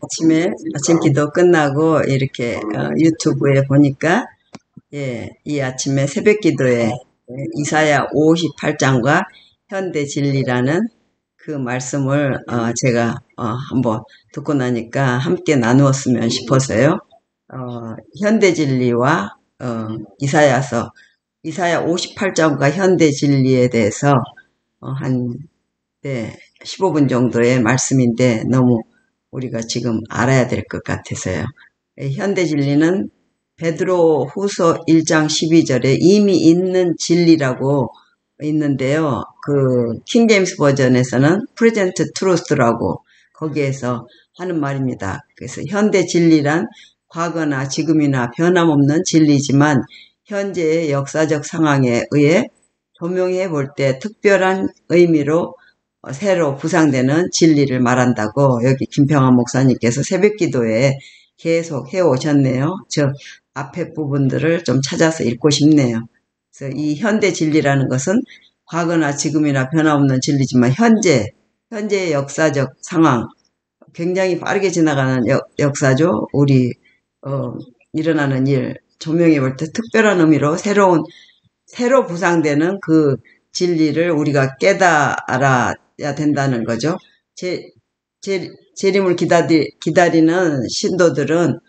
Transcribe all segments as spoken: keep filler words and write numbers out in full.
아침에 아침 기도 끝나고 이렇게 어, 유튜브에 보니까 예, 이 아침에 새벽 기도에 이사야 오십팔 장과 현대 진리라는 그 말씀을 어, 제가 어, 한번 듣고 나니까 함께 나누었으면 싶어서요. 어, 현대 진리와 어, 이사야서 이사야 오십팔 장과 현대 진리에 대해서 어, 한 네, 십오 분 정도의 말씀인데 너무 우리가 지금 알아야 될 것 같아서요. 현대 진리는 베드로 후서 일 장 십이 절에 이미 있는 진리라고 있는데요. 그 킹제임스 버전에서는 프레젠트 트루스라고 거기에서 하는 말입니다. 그래서 현대 진리란 과거나 지금이나 변함없는 진리지만 현재의 역사적 상황에 의해 조명해 볼 때 특별한 의미로 새로 부상되는 진리를 말한다고 여기 김평환 목사님께서 새벽 기도에 계속 해오셨네요. 저 앞에 부분들을 좀 찾아서 읽고 싶네요. 그래서 이 현대 진리라는 것은 과거나 지금이나 변함없는 진리지만 현재, 현재의 역사적 상황, 굉장히 빠르게 지나가는 역, 역사죠. 우리 어, 일어나는 일, 조명해 볼 때 특별한 의미로 새로운, 새로 부상되는 그 진리를 우리가 깨달아야 된다는 거죠. 제, 제, 재림을 기다리, 기다리는 신도들은,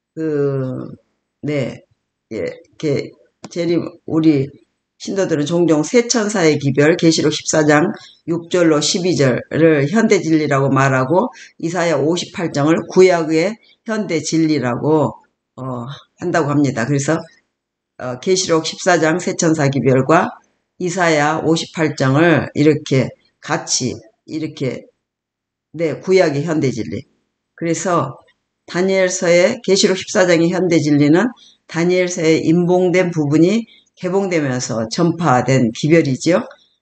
그, 네, 예, 이렇게, 재림, 우리 신도들은 종종 새 천사의 기별, 계시록 십사 장 육 절로 십이 절을 현대 진리라고 말하고, 이사야 오십팔 장을 구약의 현대 진리라고, 어, 한다고 합니다. 그래서, 어, 계시록 십사 장 새 천사 기별과 이사야 오십팔 장을 이렇게 같이, 이렇게 네, 구약의 현대 진리. 그래서 다니엘서의 계시록 십사 장의 현대 진리는 다니엘서에 인봉된 부분이 개봉되면서 전파된 기별이지요.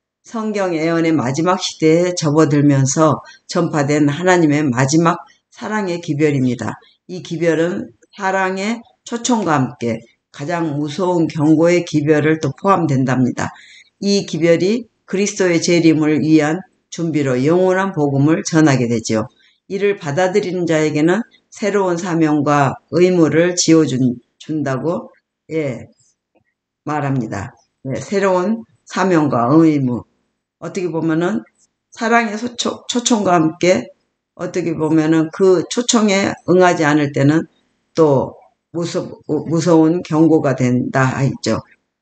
성경 예언의 마지막 시대에 접어들면서 전파된 하나님의 마지막 사랑의 기별입니다. 이 기별은 사랑의 초청과 함께 가장 무서운 경고의 기별을 또 포함된답니다. 이 기별이 그리스도의 재림을 위한 준비로 영원한 복음을 전하게 되죠. 이를 받아들이는 자에게는 새로운 사명과 의무를 지어준다고 예, 말합니다. 예, 새로운 사명과 의무. 어떻게 보면은 사랑의 소초, 초청과 함께 어떻게 보면은 그 초청에 응하지 않을 때는 또 무서, 무서운 경고가 된다 했죠.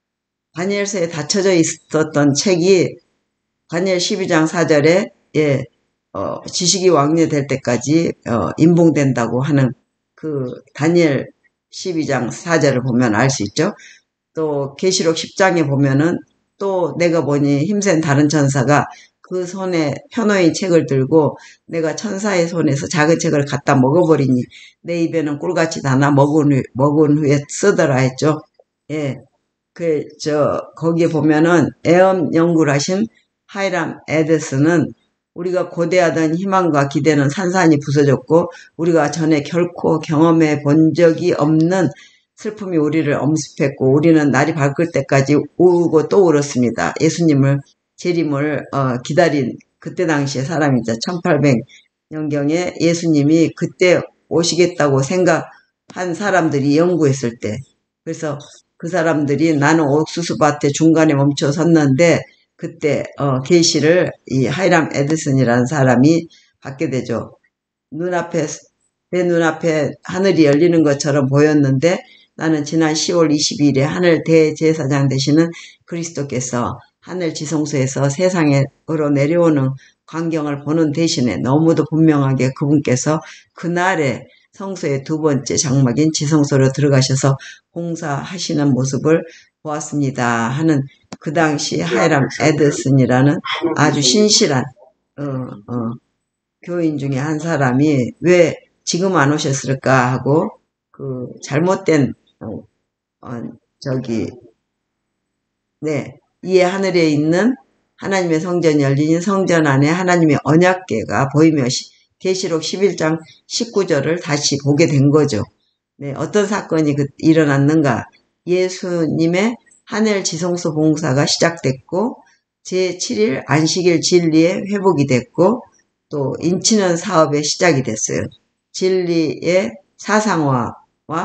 다니엘서에 닫혀져 있었던 책이 다니엘 십이 장 사 절에 예, 어, 지식이 왕래될 때까지 어, 인봉된다고 하는 그 다니엘 십이 장 사 절을 보면 알 수 있죠. 또 계시록 십 장에 보면은 또 내가 보니 힘센 다른 천사가 그 손에 편호의 책을 들고 내가 천사의 손에서 작은 책을 갖다 먹어버리니 내 입에는 꿀같이 다나 먹은, 후, 먹은 후에 쓰더라 했죠. 예. 그, 저, 거기에 보면은 애엄 연구를 하신 하이람 에드슨은 우리가 고대하던 희망과 기대는 산산이 부서졌고 우리가 전에 결코 경험해 본 적이 없는 슬픔이 우리를 엄습했고 우리는 날이 밝을 때까지 울고 또 울었습니다. 예수님을 재림을 어, 기다린 그때 당시의 사람이죠. 천팔백 년경에 예수님이 그때 오시겠다고 생각한 사람들이 연구했을 때 그래서 그 사람들이 나는 옥수수밭에 중간에 멈춰 섰는데 그때 어, 계시를 이 하이람 에드슨이라는 사람이 받게 되죠. 눈앞에 내 눈앞에 하늘이 열리는 것처럼 보였는데 나는 지난 시월 이십이일에 하늘 대제사장 되시는 그리스도께서 하늘 지성소에서 세상으로 내려오는 광경을 보는 대신에 너무도 분명하게 그분께서 그날에 성소의 두 번째 장막인 지성소로 들어가셔서 공사하시는 모습을 보았습니다 하는 그 당시 하이람 에드슨이라는 아주 신실한 어, 어, 교인 중에 한 사람이 왜 지금 안 오셨을까 하고 그 잘못된 어, 어, 저기 네 이에 하늘에 있는 하나님의 성전이 열린 성전 안에 하나님의 언약궤가 보이며 계시록 십일 장 십구 절을 다시 보게 된 거죠. 네, 어떤 사건이 그, 일어났는가? 예수님의 하늘 지성소 봉사가 시작됐고 제칠 일 안식일 진리의 회복이 됐고 또 인치는 사업의 시작이 됐어요. 진리의 사상화와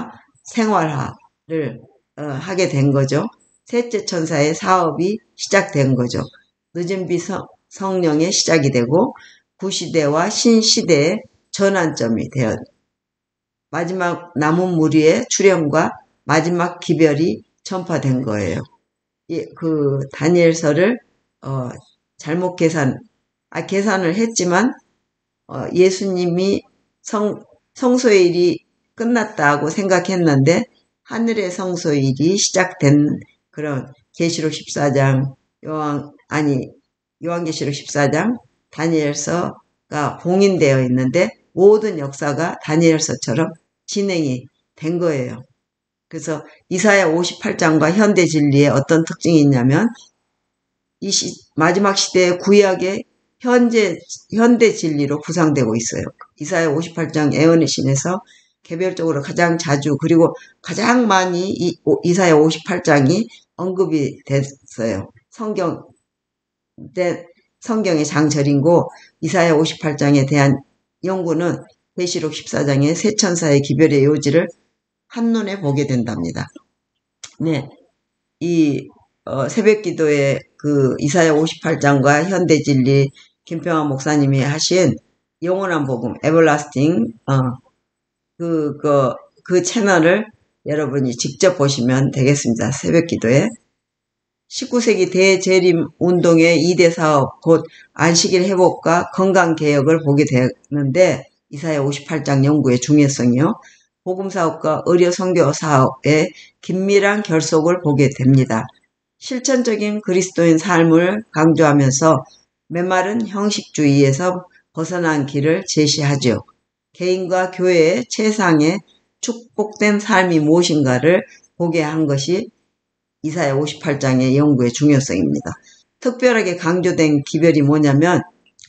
생활화를 어, 하게 된 거죠. 셋째 천사의 사업이 시작된 거죠. 늦은 비 성, 성령의 시작이 되고 구시대와 신시대의 전환점이 되어 마지막 남은 무리의 출현과 마지막 기별이 전파된 거예요. 예, 그 다니엘서를 어, 잘못 계산, 아 계산을 했지만 어, 예수님이 성 성소일이 끝났다고 생각했는데 하늘의 성소일이 시작된 그런 계시록 십사 장, 요한 아니 요한계시록 십사 장, 다니엘서가 봉인되어 있는데 모든 역사가 다니엘서처럼 진행이 된 거예요. 그래서 이사야 오십팔 장과 현대 진리에 어떤 특징이 있냐면 이 시, 마지막 시대의 구약의 현재 현대 진리로 구상되고 있어요. 이사야 오십팔 장 애언의 신에서 개별적으로 가장 자주 그리고 가장 많이 이, 이사야 오십팔 장이 언급이 됐어요. 성경 성경의 장절인고 이사야 오십팔 장에 대한 연구는 계시록 십사 장의 세 천사의 기별의 요지를 한눈에 보게 된답니다. 네, 이 어, 새벽기도에 그 이사야 오십팔 장과 현대진리 김평환 목사님이 하신 영원한 복음 에버라스팅 어, 그, 그, 그 채널을 여러분이 직접 보시면 되겠습니다. 새벽기도에 십구 세기 대재림 운동의 이 대 사업 곧 안식일 회복과 건강개혁을 보게 되는데 이사야 오십팔 장 연구의 중요성이요. 복음사업과 의료 선교 사업의 긴밀한 결속을 보게 됩니다. 실천적인 그리스도인 삶을 강조하면서 메마른 형식주의에서 벗어난 길을 제시하죠. 개인과 교회의 최상의 축복된 삶이 무엇인가를 보게 한 것이 이사야 오십팔 장의 연구의 중요성입니다. 특별하게 강조된 기별이 뭐냐면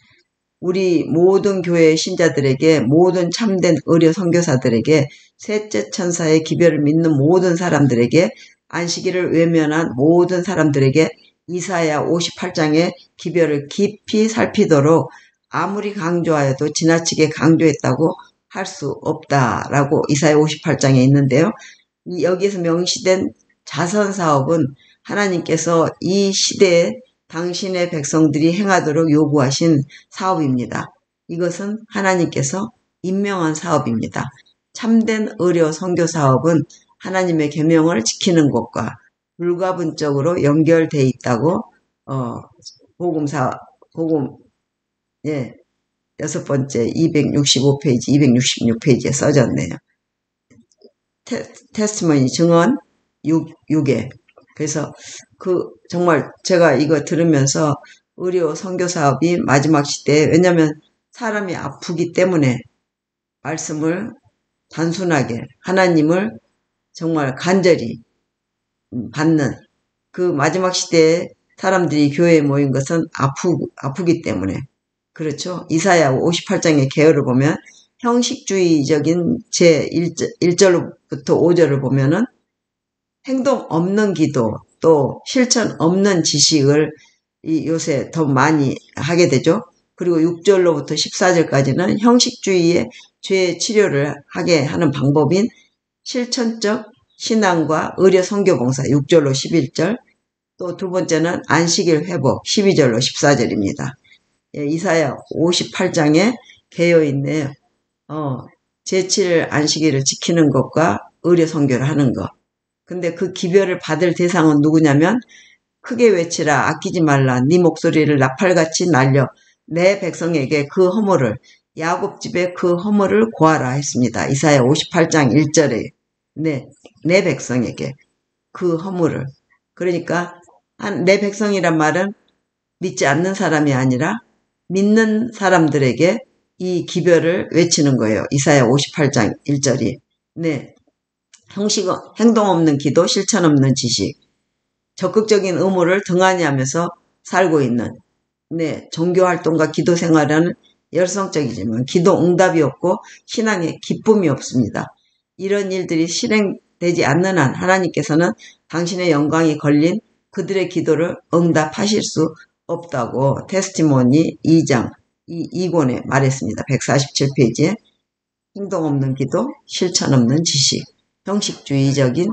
우리 모든 교회 신자들에게 모든 참된 의료 선교사들에게 셋째 천사의 기별을 믿는 모든 사람들에게 안식일을 외면한 모든 사람들에게 이사야 오십팔 장의 기별을 깊이 살피도록 아무리 강조하여도 지나치게 강조했다고 할 수 없다라고 이사야 오십팔 장에 있는데요. 여기에서 명시된 자선사업은 하나님께서 이 시대에 당신의 백성들이 행하도록 요구하신 사업입니다. 이것은 하나님께서 임명한 사업입니다. 참된 의료 선교 사업은 하나님의 계명을 지키는 것과 불가분적으로 연결되어 있다고 어, 복음사 복음 예 여섯 번째 이백육십오 페이지 이백육십육 페이지에 써졌네요. 테, 테스티머니 증언 육, 육 회. 그래서 그 정말 제가 이거 들으면서 의료 선교 사업이 마지막 시대에 왜냐하면 사람이 아프기 때문에 말씀을 단순하게 하나님을 정말 간절히 받는 그 마지막 시대에 사람들이 교회에 모인 것은 아프, 아프기 때문에 그렇죠. 이사야 오십팔 장의 개요를 보면 형식주의적인 제일 절부터 오 절을 보면은 행동 없는 기도 또 실천 없는 지식을 이 요새 더 많이 하게 되죠. 그리고 육 절로부터 십사 절까지는 형식주의의 죄 치료를 하게 하는 방법인 실천적 신앙과 의료 선교봉사 육 절로 십일 절 또 두 번째는 안식일 회복 십이 절로 십사 절입니다. 예, 이사야 오십팔 장에 개요 있네요. 어, 제칠 안식일을 지키는 것과 의료 선교를 하는 것. 근데 그 기별을 받을 대상은 누구냐면 크게 외치라 아끼지 말라 네 목소리를 나팔같이 날려 내 백성에게 그 허물을 야곱 집에 그 허물을 고하라 했습니다. 이사야 오십팔 장 일 절에 네, 내 백성에게 그 허물을 그러니까 한, 내 백성이란 말은 믿지 않는 사람이 아니라 믿는 사람들에게 이 기별을 외치는 거예요. 이사야 오십팔 장 일 절이 네. 형식, 행동 없는 기도, 실천 없는 지식, 적극적인 의무를 등한히 하면서 살고 있는, 네, 종교활동과 기도 생활은 열성적이지만 기도 응답이 없고 신앙에 기쁨이 없습니다. 이런 일들이 실행되지 않는 한 하나님께서는 당신의 영광이 걸린 그들의 기도를 응답하실 수 없다고 테스티모니 이 장, 이, 이 권에 말했습니다. 백사십칠 페이지에. 행동 없는 기도, 실천 없는 지식, 형식주의적인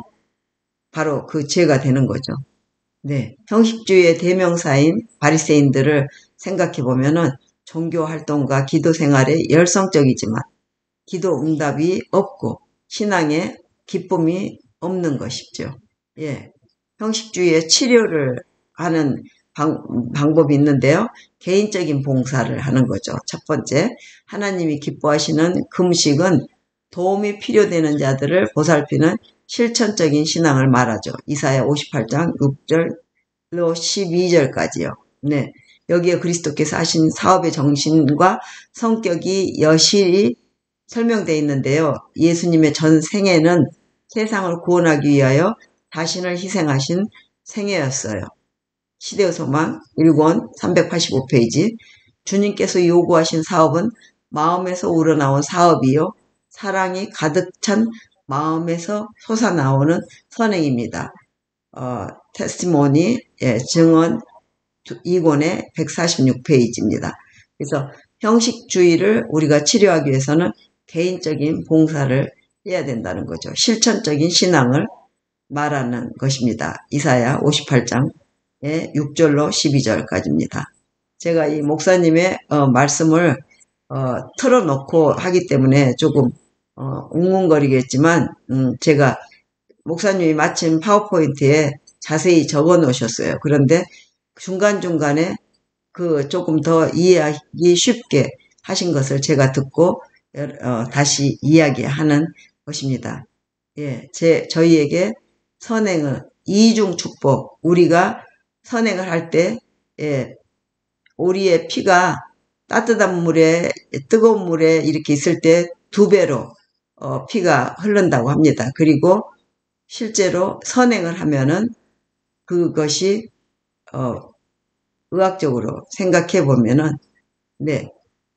바로 그 죄가 되는 거죠. 네, 형식주의의 대명사인 바리새인들을 생각해 보면은 종교 활동과 기도 생활에 열성적이지만 기도 응답이 없고 신앙에 기쁨이 없는 것이죠. 예, 형식주의의 치료를 하는 방, 방법이 있는데요. 개인적인 봉사를 하는 거죠. 첫 번째, 하나님이 기뻐하시는 금식은 도움이 필요되는 자들을 보살피는 실천적인 신앙을 말하죠. 이사야 오십팔 장 육 절로 십이 절까지요. 네, 여기에 그리스도께서 하신 사업의 정신과 성격이 여실히 설명되어 있는데요. 예수님의 전 생애는 세상을 구원하기 위하여 자신을 희생하신 생애였어요. 시대의 소망 일 권 삼백팔십오 페이지. 주님께서 요구하신 사업은 마음에서 우러나온 사업이요, 사랑이 가득 찬 마음에서 솟아나오는 선행입니다. 어, 테스티모니, 예, 증언 이 권의 백사십육 페이지입니다. 그래서 형식주의를 우리가 치료하기 위해서는 개인적인 봉사를 해야 된다는 거죠. 실천적인 신앙을 말하는 것입니다. 이사야 오십팔 장의 육 절로 십이 절까지입니다. 제가 이 목사님의 어, 말씀을 어, 틀어놓고 하기 때문에 조금 어, 웅웅거리겠지만 음, 제가 목사님이 마침 파워포인트에 자세히 적어 놓으셨어요. 그런데 중간중간에 그 조금 더 이해하기 쉽게 하신 것을 제가 듣고 어, 다시 이야기하는 것입니다. 예, 제 저희에게 선행을 이중 축복, 우리가 선행을 할 때 예, 우리의 피가 따뜻한 물에 뜨거운 물에 이렇게 있을 때 두 배로 어, 피가 흐른다고 합니다. 그리고 실제로 선행을 하면은 그것이 어, 의학적으로 생각해 보면은 네,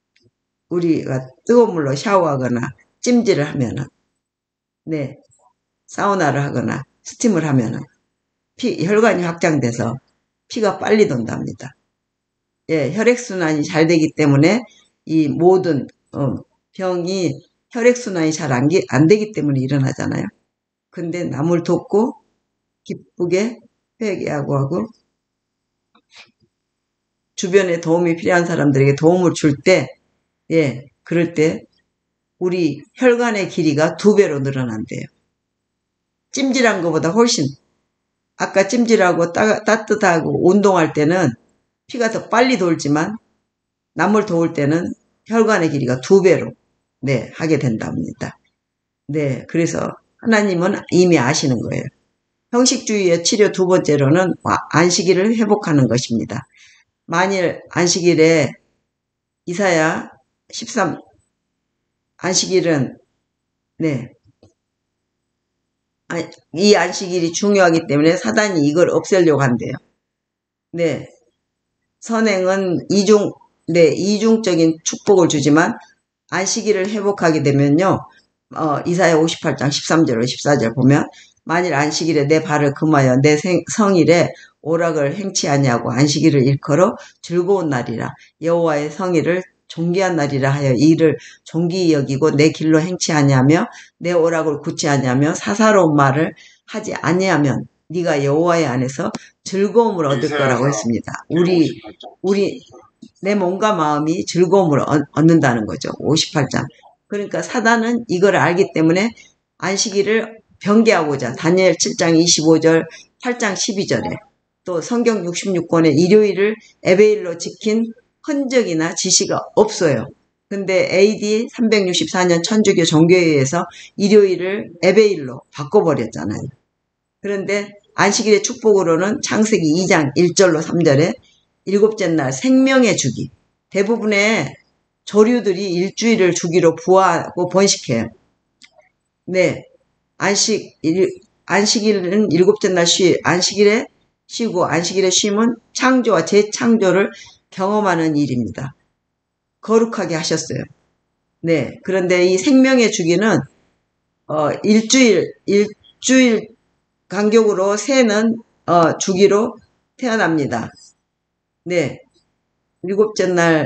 우리가 뜨거운 물로 샤워하거나 찜질을 하면은 네, 사우나를 하거나 스팀을 하면은 피 혈관이 확장돼서 피가 빨리 돈답니다. 예, 혈액순환이 잘 되기 때문에 이 모든 어, 병이 혈액순환이 잘 안 안 되기 때문에 일어나잖아요. 근데 남을 돕고 기쁘게 회개하고 하고 주변에 도움이 필요한 사람들에게 도움을 줄 때, 예, 그럴 때 우리 혈관의 길이가 두 배로 늘어난대요. 찜질한 것보다 훨씬, 아까 찜질하고 따, 따뜻하고 운동할 때는 피가 더 빨리 돌지만 남을 도울 때는 혈관의 길이가 두 배로 네, 하게 된답니다. 네, 그래서 하나님은 이미 아시는 거예요. 형식주의의 치료 두 번째로는 안식일을 회복하는 것입니다. 만일 안식일에 이사야 십삼 안식일은 네, 이 안식일이 중요하기 때문에 사단이 이걸 없애려고 한대요. 네, 선행은 이중 네, 이중적인 축복을 주지만 안식일을 회복하게 되면요, 어, 이사야 오십팔 장 십삼 절로 십사 절 보면 만일 안식일에 내 발을 금하여 내 생, 성일에 오락을 행치 아니하고 안식일을 일컬어 즐거운 날이라 여호와의 성일을 존귀한 날이라 하여 이를 존귀히 여기고 내 길로 행치 아니하며 내 오락을 굳지 아니하며 사사로운 말을 하지 아니하면 네가 여호와의 안에서 즐거움을 얻을 거라고 했습니다. 우리 우리 내 몸과 마음이 즐거움을 얻는다는 거죠. 오십팔 장. 그러니까 사단은 이걸 알기 때문에 안식일을 변개하고자 다니엘 칠 장 이십오 절, 팔 장 십이 절에 또 성경 육십육 권의 일요일을 에베일로 지킨 흔적이나 지시가 없어요. 근데 에이디 삼백육십사 년 천주교 정교회에 의해서 일요일을 에베일로 바꿔버렸잖아요. 그런데 안식일의 축복으로는 창세기 이 장 일 절로 삼 절에 일곱째 날 생명의 주기, 대부분의 조류들이 일주일을 주기로 부화하고 번식해요. 네, 안식 일, 안식일은 일곱째 날 쉬, 안식일에 쉬고 안식일의 쉼은 창조와 재창조를 경험하는 일입니다. 거룩하게 하셨어요. 네, 그런데 이 생명의 주기는 어, 일주일 일주일 간격으로 세는 어, 주기로 태어납니다. 네, 일곱째 날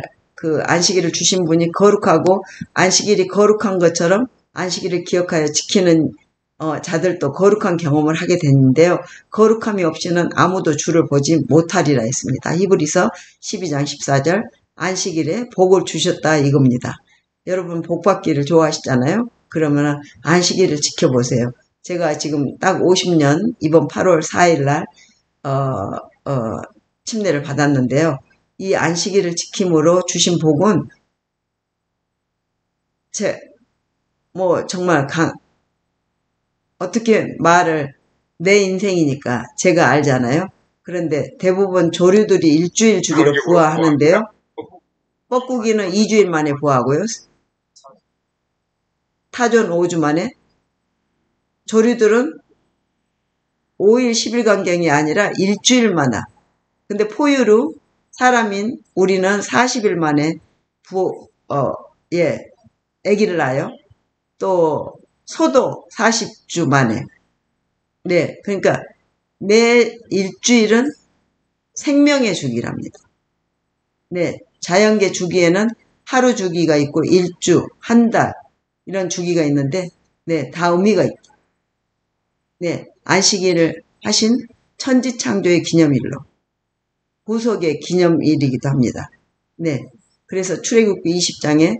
그 안식일을 주신 분이 거룩하고 안식일이 거룩한 것처럼 안식일을 기억하여 지키는 어, 자들도 거룩한 경험을 하게 됐는데요. 거룩함이 없이는 아무도 주를 보지 못하리라 했습니다. 히브리서 십이 장 십사 절 안식일에 복을 주셨다 이겁니다. 여러분 복 받기를 좋아하시잖아요. 그러면 안식일을 지켜보세요. 제가 지금 딱 오십 년 이번 팔월 사일 날 어, 어, 침례를 받았는데요. 이 안식일을 지킴으로 주신 복은 제, 뭐 정말 강, 어떻게 말을 내 인생이니까 제가 알잖아요. 그런데 대부분 조류들이 일주일 주기로 부화하는데요. 뻐꾸기는 이 주일 만에 부화하고요. 타조는 오 주 만에. 조류들은 오 일 십 일 간격이 아니라 일주일마다. 근데 포유류 사람인 우리는 사십 일 만에 부, 어, 예, 아기를 낳아요. 또 소도 사십 주 만에. 네, 그러니까 매 일주일은 생명의 주기랍니다. 네, 자연계 주기에는 하루 주기가 있고 일주, 한 달 이런 주기가 있는데 네, 다 의미가 있다. 네, 안식일을 하신 천지창조의 기념일로 구속의 기념일이기도 합니다. 네, 그래서 출애굽기 이십 장에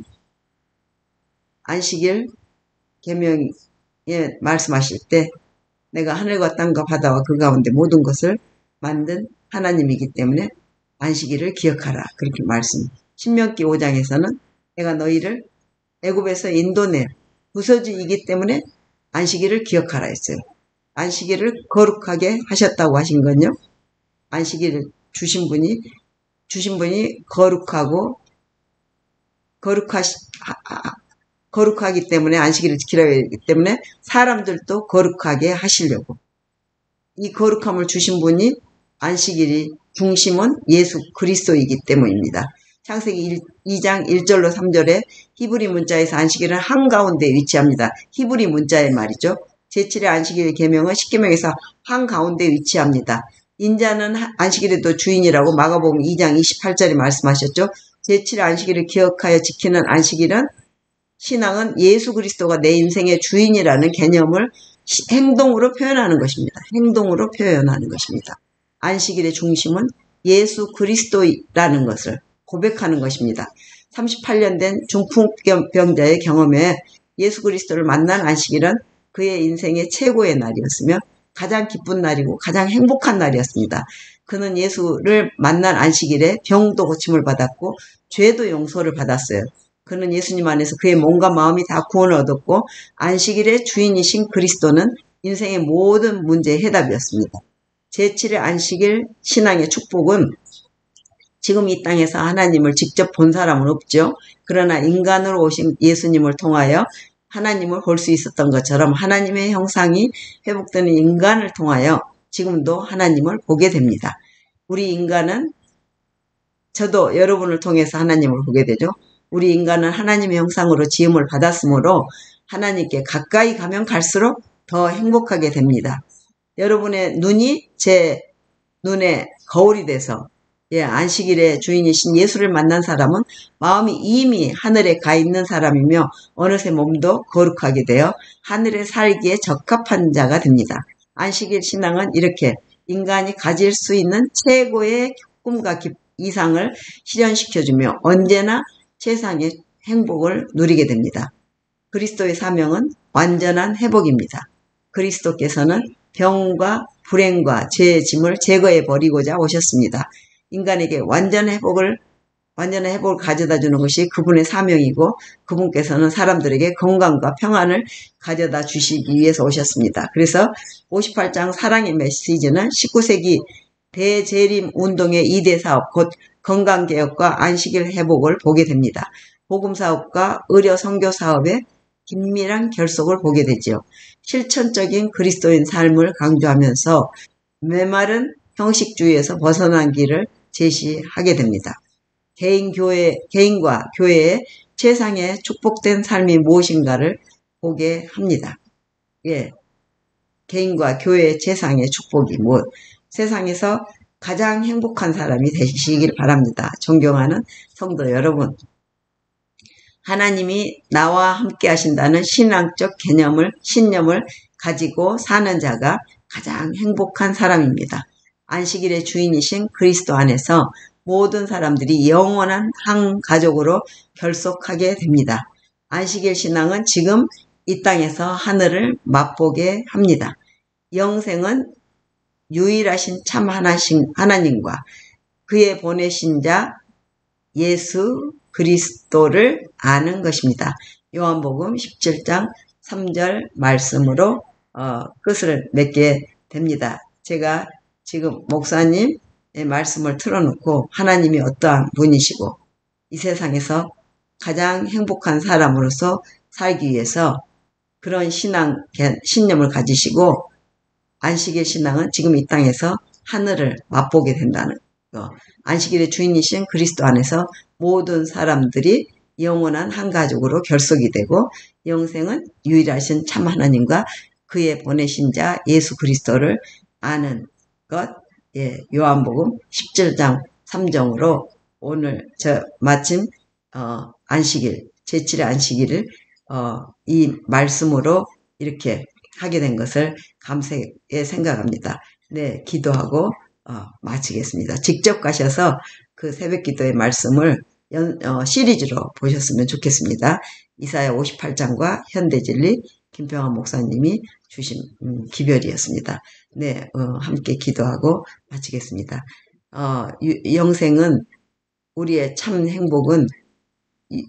안식일 계명에 말씀하실 때 내가 하늘과 땅과 바다와 그 가운데 모든 것을 만든 하나님이기 때문에 안식일을 기억하라 그렇게 말씀. 신명기 오 장에서는 내가 너희를 애굽에서 인도낼 부서지이기 때문에 안식일을 기억하라 했어요. 안식일을 거룩하게 하셨다고 하신 건요. 안식일을 주신 분이 주신 분이 거룩하고 거룩하시 거룩하기 때문에 안식일을 지키라고 했기 때문에 사람들도 거룩하게 하시려고 이 거룩함을 주신 분이 안식일이 중심은 예수 그리스도이기 때문입니다. 창세기 이 장 일 절로 삼 절에 히브리 문자에서 안식일은 한가운데 위치합니다. 히브리 문자의 말이죠. 제칠 일 안식일 계명은 십계명에서 한가운데 위치합니다. 인자는 안식일에도 주인이라고 마가복음 이 장 이십팔 절에 말씀하셨죠. 제칠 일 안식일을 기억하여 지키는 안식일은 신앙은 예수 그리스도가 내 인생의 주인이라는 개념을 행동으로 표현하는 것입니다. 행동으로 표현하는 것입니다. 안식일의 중심은 예수 그리스도라는 것을 고백하는 것입니다. 삼십팔 년 된 중풍병자의 경험에 예수 그리스도를 만난 안식일은 그의 인생의 최고의 날이었으며 가장 기쁜 날이고 가장 행복한 날이었습니다. 그는 예수를 만난 안식일에 병도 고침을 받았고 죄도 용서를 받았어요. 그는 예수님 안에서 그의 몸과 마음이 다 구원을 얻었고 안식일의 주인이신 그리스도는 인생의 모든 문제의 해답이었습니다. 제칠 일 안식일 신앙의 축복은 지금 이 땅에서 하나님을 직접 본 사람은 없죠. 그러나 인간으로 오신 예수님을 통하여 하나님을 볼 수 있었던 것처럼 하나님의 형상이 회복되는 인간을 통하여 지금도 하나님을 보게 됩니다. 우리 인간은 저도 여러분을 통해서 하나님을 보게 되죠. 우리 인간은 하나님의 형상으로 지음을 받았으므로 하나님께 가까이 가면 갈수록 더 행복하게 됩니다. 여러분의 눈이 제 눈에 거울이 돼서 예, 안식일의 주인이신 예수를 만난 사람은 마음이 이미 하늘에 가 있는 사람이며 어느새 몸도 거룩하게 되어 하늘에 살기에 적합한 자가 됩니다. 안식일 신앙은 이렇게 인간이 가질 수 있는 최고의 꿈과 이상을 실현시켜주며 언제나 세상의 행복을 누리게 됩니다. 그리스도의 사명은 완전한 회복입니다. 그리스도께서는 병과 불행과 죄의 짐을 제거해 버리고자 오셨습니다. 인간에게 완전 회복을 완전한 회복을 가져다 주는 것이 그분의 사명이고 그분께서는 사람들에게 건강과 평안을 가져다 주시기 위해서 오셨습니다. 그래서 오십팔 장 사랑의 메시지는 십구 세기 대재림 운동의 이 대 사업 곧 건강개혁과 안식일 회복을 보게 됩니다. 복음사업과 의료 선교 사업의 긴밀한 결속을 보게 되죠. 실천적인 그리스도인 삶을 강조하면서 메마른 형식주의에서 벗어난 길을 제시하게 됩니다. 개인 교회, 개인과 교회의 세상에 축복된 삶이 무엇인가를 보게 합니다. 예. 개인과 교회의 세상의 축복이 뭐, 세상에서 가장 행복한 사람이 되시길 바랍니다. 존경하는 성도 여러분, 하나님이 나와 함께 하신다는 신앙적 개념을, 신념을 가지고 사는 자가 가장 행복한 사람입니다. 안식일의 주인이신 그리스도 안에서 모든 사람들이 영원한 한 가족으로 결속하게 됩니다. 안식일 신앙은 지금 이 땅에서 하늘을 맛보게 합니다. 영생은 유일하신 참 하나님과 그의 보내신 자 예수 그리스도를 아는 것입니다. 요한복음 십칠 장 삼 절 말씀으로 어, 끝을 맺게 됩니다. 제가 지금 목사님의 말씀을 틀어놓고 하나님이 어떠한 분이시고 이 세상에서 가장 행복한 사람으로서 살기 위해서 그런 신앙, 신념을 가지시고 안식일 신앙은 지금 이 땅에서 하늘을 맛보게 된다는 거. 안식일의 주인이신 그리스도 안에서 모든 사람들이 영원한 한 가족으로 결속이 되고 영생은 유일하신 참 하나님과 그의 보내신 자 예수 그리스도를 아는 것. 예, 요한복음 십칠 장 삼 절으로 오늘 저 마침 어, 안식일 제칠 일 안식일을 어, 이 말씀으로 이렇게 하게 된 것을 감사하게 생각합니다. 네, 기도하고 어, 마치겠습니다. 직접 가셔서 그 새벽 기도의 말씀을 연, 어, 시리즈로 보셨으면 좋겠습니다. 이사야 오십팔 장과 현대진리 김평환 목사님이 주신 음, 기별이었습니다. 네, 어, 함께 기도하고 마치겠습니다. 어, 유, 영생은 우리의 참 행복은 이,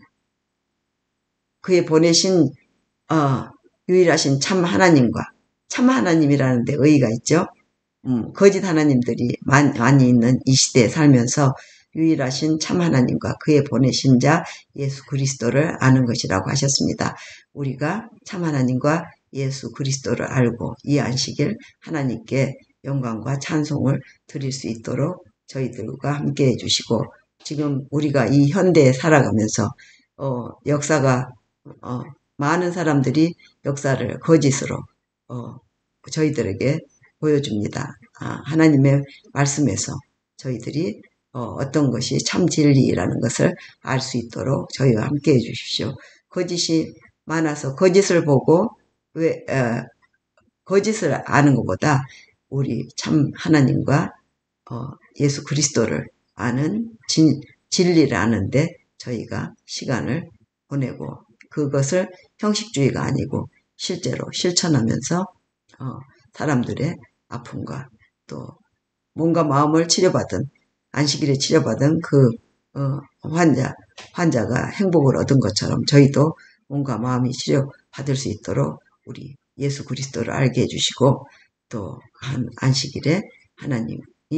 그의 보내신 어, 유일하신 참 하나님과 참 하나님이라는 데 의의가 있죠. 음, 거짓 하나님들이 많이, 많이 있는 이 시대에 살면서 유일하신 참 하나님과 그의 보내신 자 예수 그리스도를 아는 것이라고 하셨습니다. 우리가 참 하나님과 예수 그리스도를 알고 이 안식일 하나님께 영광과 찬송을 드릴 수 있도록 저희들과 함께 해주시고 지금 우리가 이 현대에 살아가면서 어, 역사가 어, 많은 사람들이 역사를 거짓으로 어, 저희들에게 보여줍니다. 아, 하나님의 말씀에서 저희들이 어, 어떤 것이 참 진리라는 것을 알 수 있도록 저희와 함께 해주십시오. 거짓이 많아서 거짓을 보고 왜 어, 거짓을 아는 것보다 우리 참 하나님과 어, 예수 그리스도를 아는 진, 진리를 아는데 저희가 시간을 보내고 그것을 형식주의가 아니고 실제로 실천하면서 어, 사람들의 아픔과 또 몸과 마음을 치료받은 안식일에 치료받은 그 어, 환자 환자가 행복을 얻은 것처럼 저희도 몸과 마음이 치료받을 수 있도록 우리 예수 그리스도를 알게 해주시고 또 한 안식일에 하나님이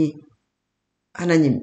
하나님이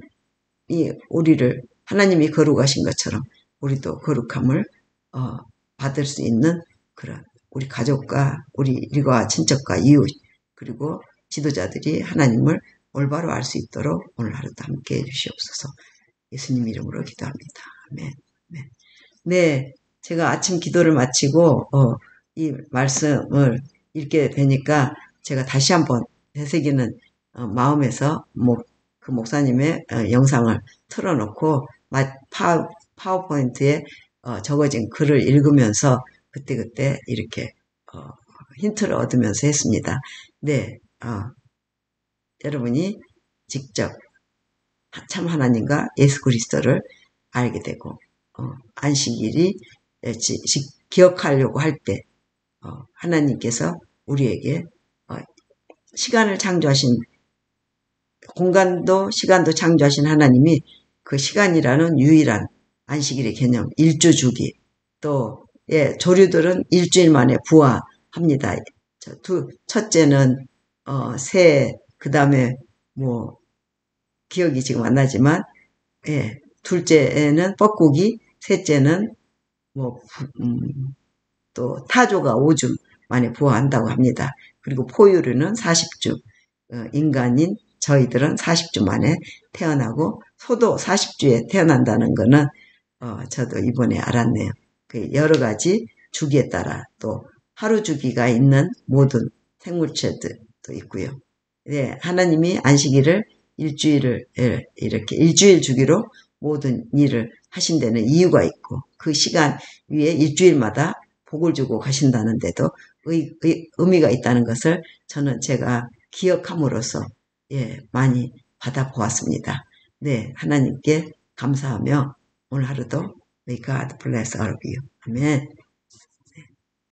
우리를 하나님이 거룩하신 것처럼 우리도 거룩함을 어, 받을 수 있는 그런 우리 가족과 우리 일과 친척과 이웃 그리고 지도자들이 하나님을 올바로 알 수 있도록 오늘 하루도 함께 해주시옵소서. 예수님 이름으로 기도합니다. 아멘. 네, 네 제가 아침 기도를 마치고 어, 이 말씀을 읽게 되니까 제가 다시 한번 되새기는 어, 마음에서 목, 그 목사님의 어, 영상을 틀어놓고 파, 파워포인트에 어, 적어진 글을 읽으면서 그때그때 이렇게 어, 힌트를 얻으면서 했습니다. 네, 어, 여러분이 직접 참 하나님과 예수 그리스도를 알게 되고 어, 안식일이 지, 지, 기억하려고 할 때 어, 하나님께서 우리에게 어, 시간을 창조하신 공간도 시간도 창조하신 하나님이 그 시간이라는 유일한 안식일의 개념, 일주 주기 또 예, 조류들은 일주일 만에 부화합니다. 두, 첫째는 어, 새, 그 다음에 뭐 기억이 지금 안 나지만 예, 둘째는 뻐꾸기, 셋째는 뭐 음, 또 타조가 오 주 만에 부화한다고 합니다. 그리고 포유류는 사십 주, 어, 인간인 저희들은 사십 주 만에 태어나고 소도 사십 주에 태어난다는 거는 어, 저도 이번에 알았네요. 그 여러 가지 주기에 따라 또 하루 주기가 있는 모든 생물체들도 있고요. 네, 하나님이 안식일을 일주일을 이렇게 일주일 주기로 모든 일을 하신다는 이유가 있고 그 시간 위에 일주일마다 복을 주고 가신다는데도 의, 의, 의미가 있다는 것을 저는 제가 기억함으로써 예, 많이 받아보았습니다. 네, 하나님께 감사하며 오늘 하루도 May God bless all of you. 아멘.